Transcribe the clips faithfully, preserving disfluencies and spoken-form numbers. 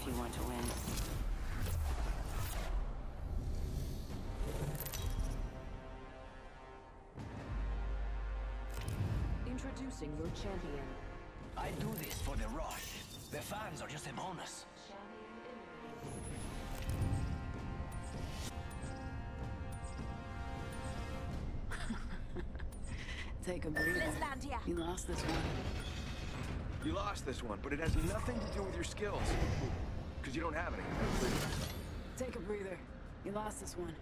if you want to win. Introducing your champion. I do this for the rush. The fans are just a bonus. Take a breather. You lost this one. You lost this one, but it has nothing to do with your skills. Because you don't have any. Take a breather. You lost this one.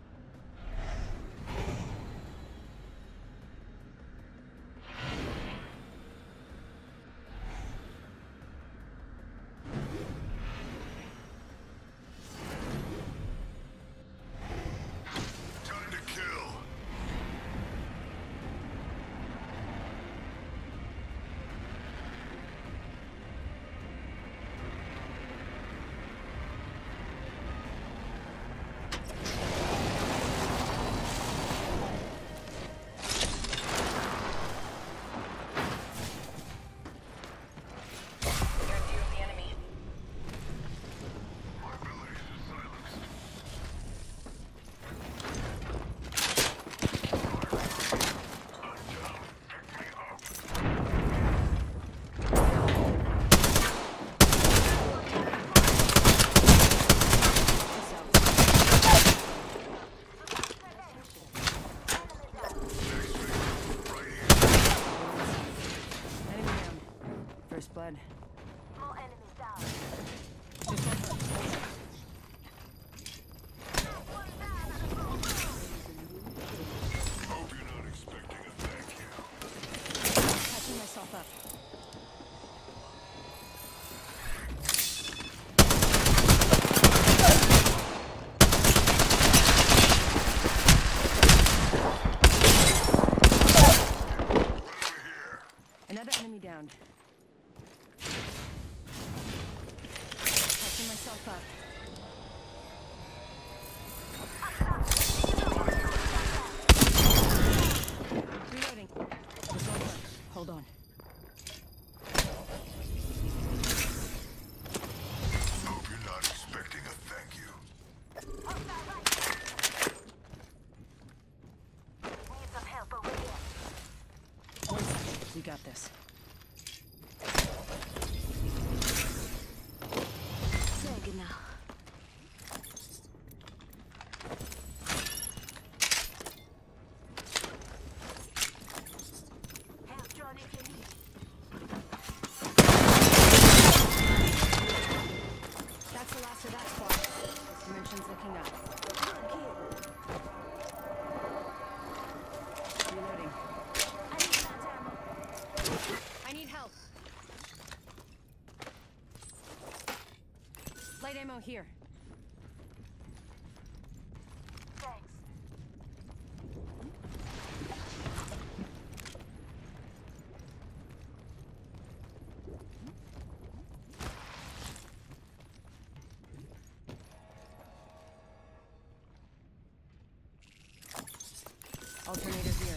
Time to kill. First blood. More enemies down. Hope you're not expecting a thank you. Catching myself up. Another enemy down. Catching myself up. Reloading. It's over. Hold on. Hope you're not expecting a thank you. Need some help over here. One second. We got this. Say now. Help drone if you need. That's the last of that squad. Dimension's looking up. Reloading. I need that ammo. I need help. Light ammo here. Thanks. Alternator here.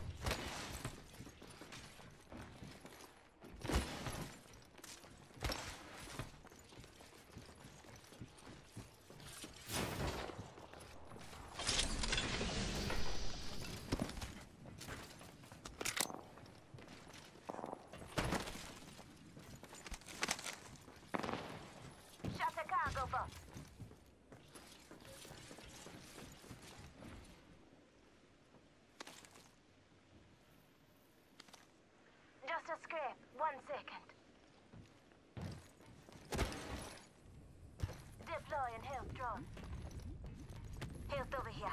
Shut the cargo box. Just a scrape. One second. Deploying health drone. Health over here.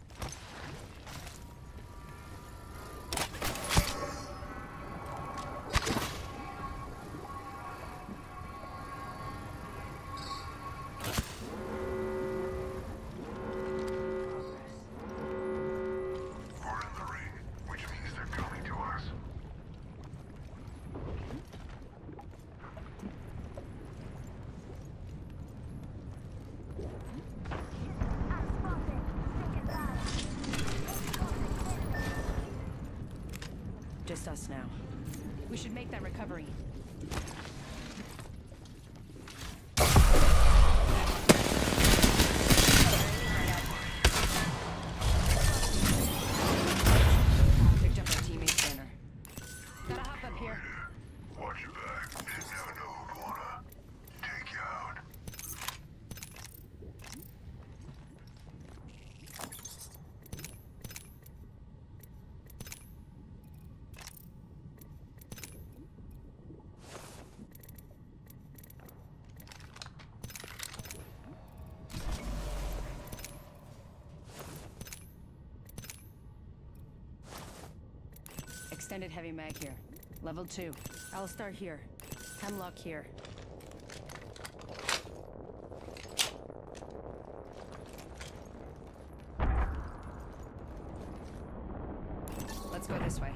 We're in the ring, which means they're coming to us. I'm spotted. Second down. Just us now. We should make that recovery. Around here. Watch your back. You never know who'd wanna take you out. Extended heavy mag here. Level two. I'll start here. Hemlock here. Let's go this way.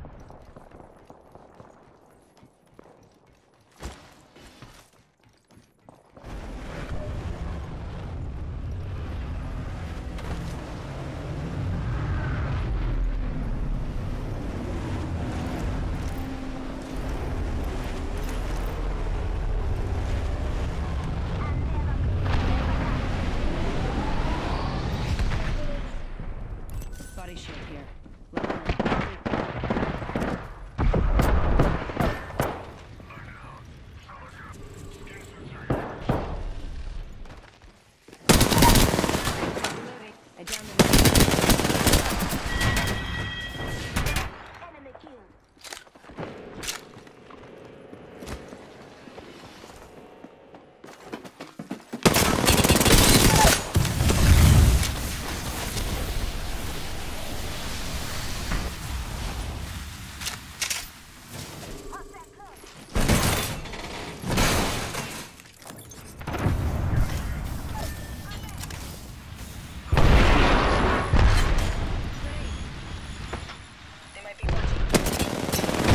Body shield here. Level one. Reloading. I downed the Enemy kill. Hostile close. They might be watching.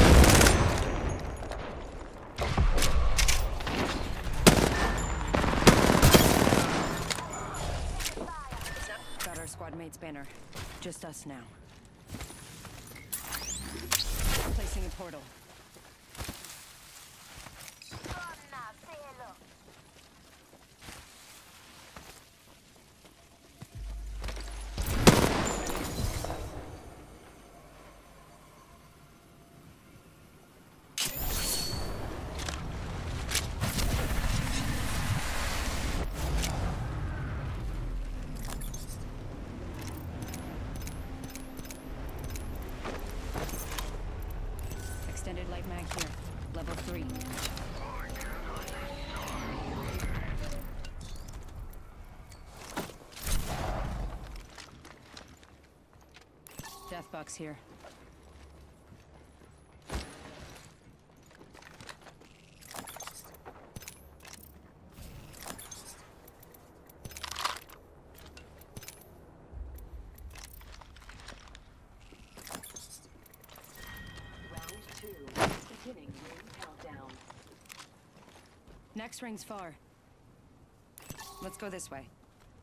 Got our squad mate's banner. Just us now. Placing a portal. Come now, say hello. Extended light mag here. Level three. Death box here. Round two. Beginning ring countdown. Next ring's far. Let's go this way.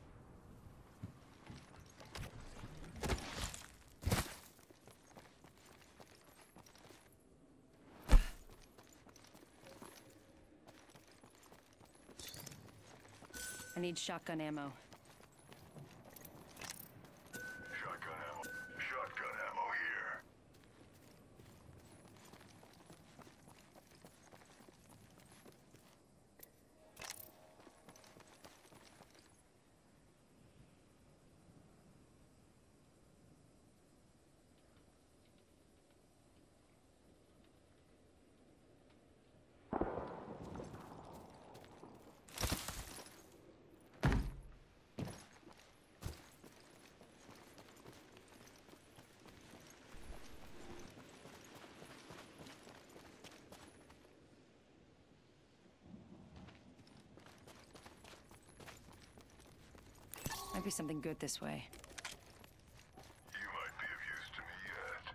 I need shotgun ammo. Shotgun ammo. Shotgun ammo here. Might be something good this way. You might be of use to me yet.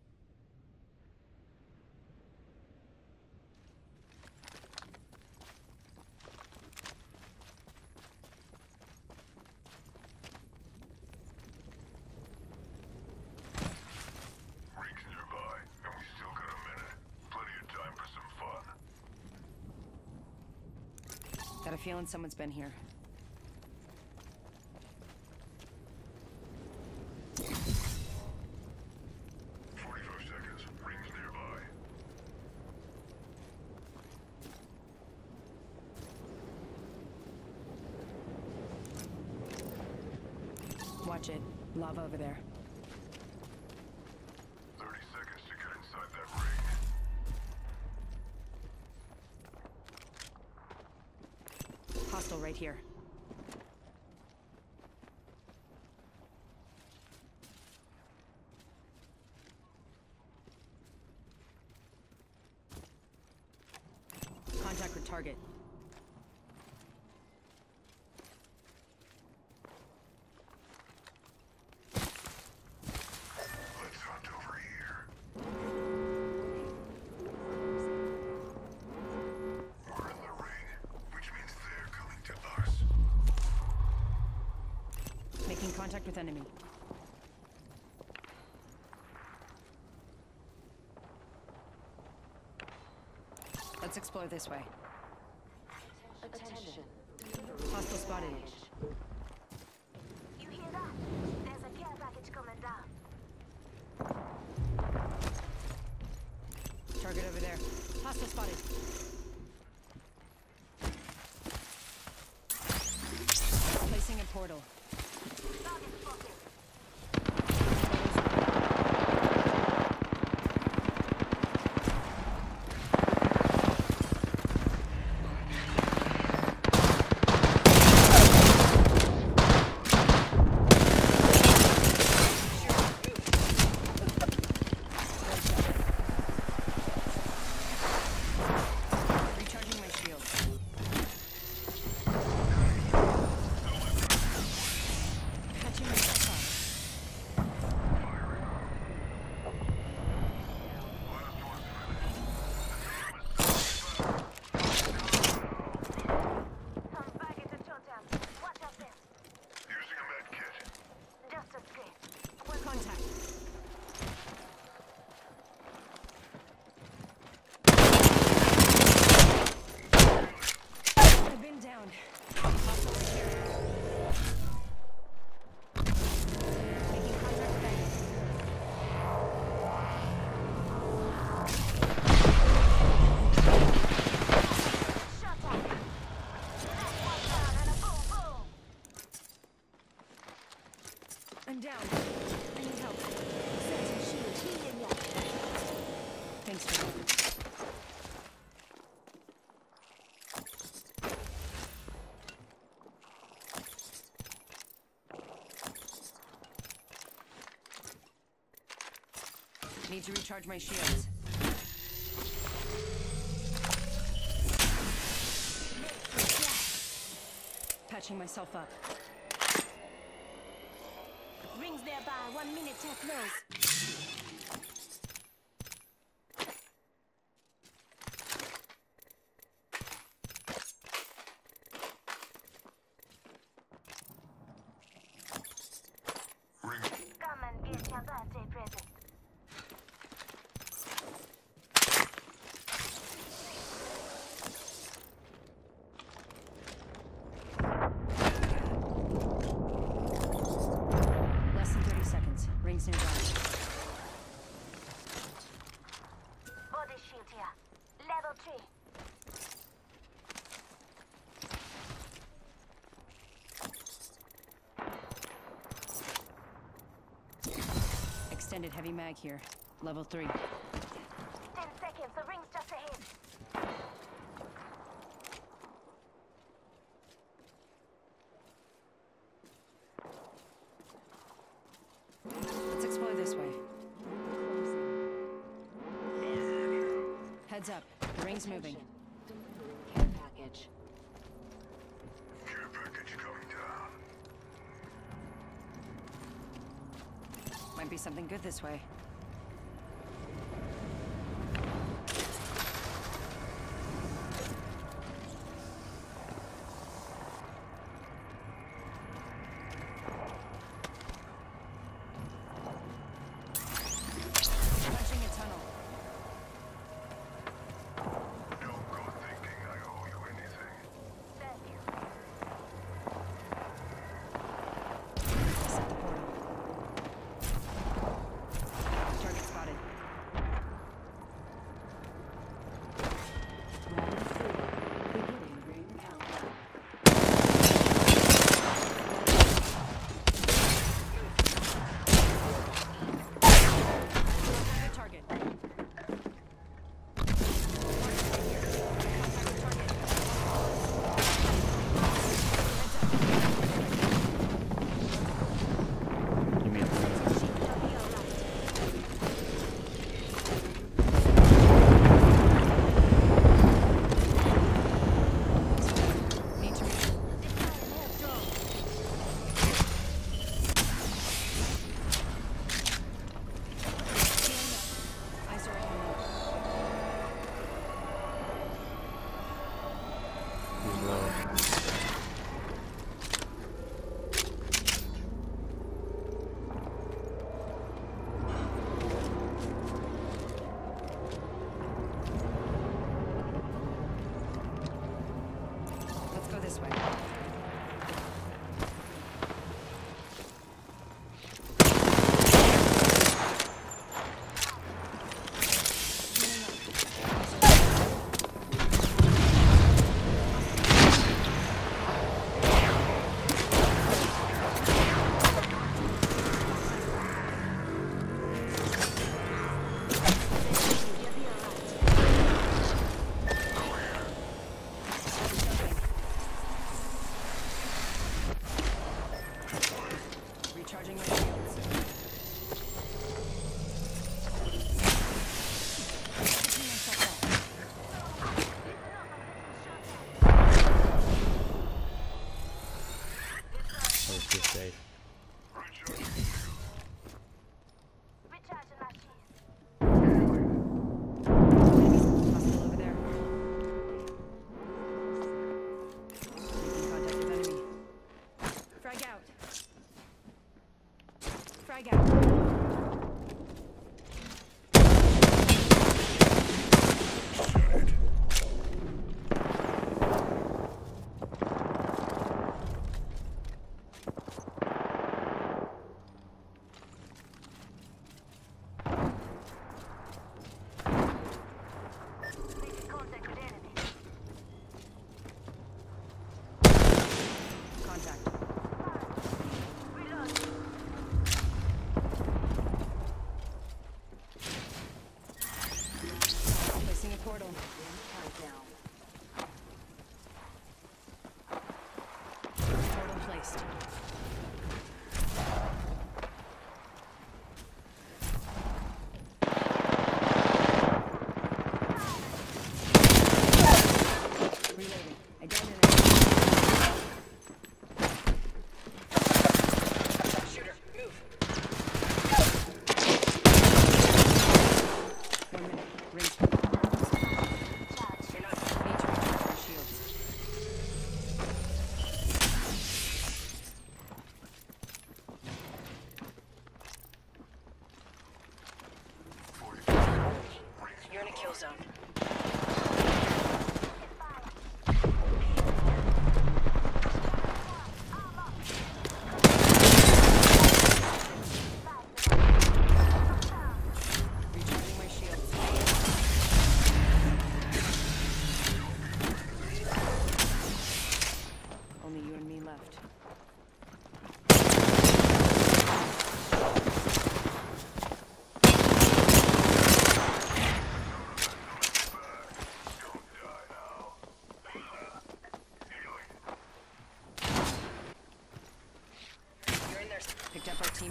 Ring's nearby, and we still got a minute. Plenty of time for some fun. Got a feeling someone's been here. forty-five seconds. Ring's nearby. Watch it. Lava over there. thirty seconds to get inside that ring. Hostile right here. Contact with target. Let's hunt over here. We're in the ring, which means they're coming to us. Making contact with enemy. Let's explore this way. Attention. Hostile spotted. You hear that? There's a care package coming down. Target over there. Hostile spotted. Placing a portal. Target spotted. Recharging my shield. Catching myself up. Some baggage at showtime. Watch out there. Using a med kit. Just escape. Contact. I've been down. Hostile right here. Making contact with enemy. Showtime. That's one down and a boom boom. I'm down. I need help. Setting shield. Healing ya. Thanks for help. Need to recharge my shields. Patching myself up. Rings nearby. One minute till close. Ring. Come and get your birthday present. Less than thirty seconds. Rings nearby. Body shield here. Level three. Extended heavy mag here. Level three. Ten seconds. The ring's just ahead. Let's explore this way. Heads up. The ring's moving. Care package. Care package coming down. Might be something good this way. Punching a tunnel. Don't go thinking I owe you anything. Thank you. Set the portal.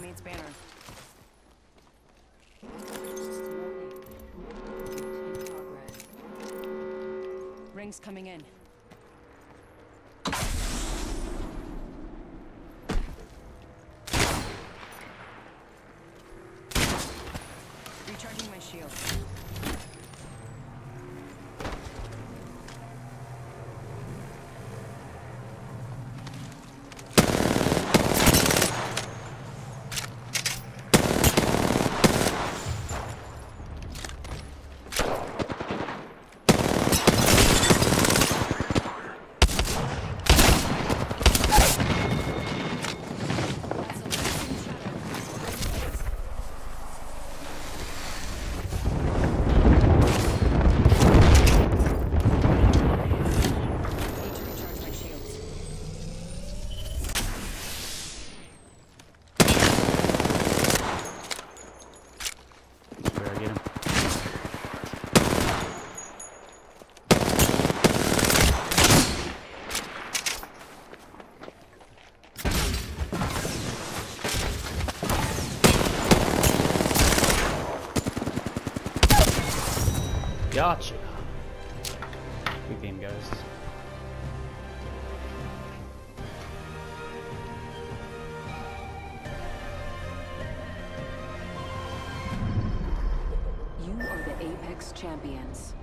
teammate's banner. Warning. In progress. Rings coming in. Recharging my shield. Where I get him? Gotcha. Good game, guys. You are the Apex champions.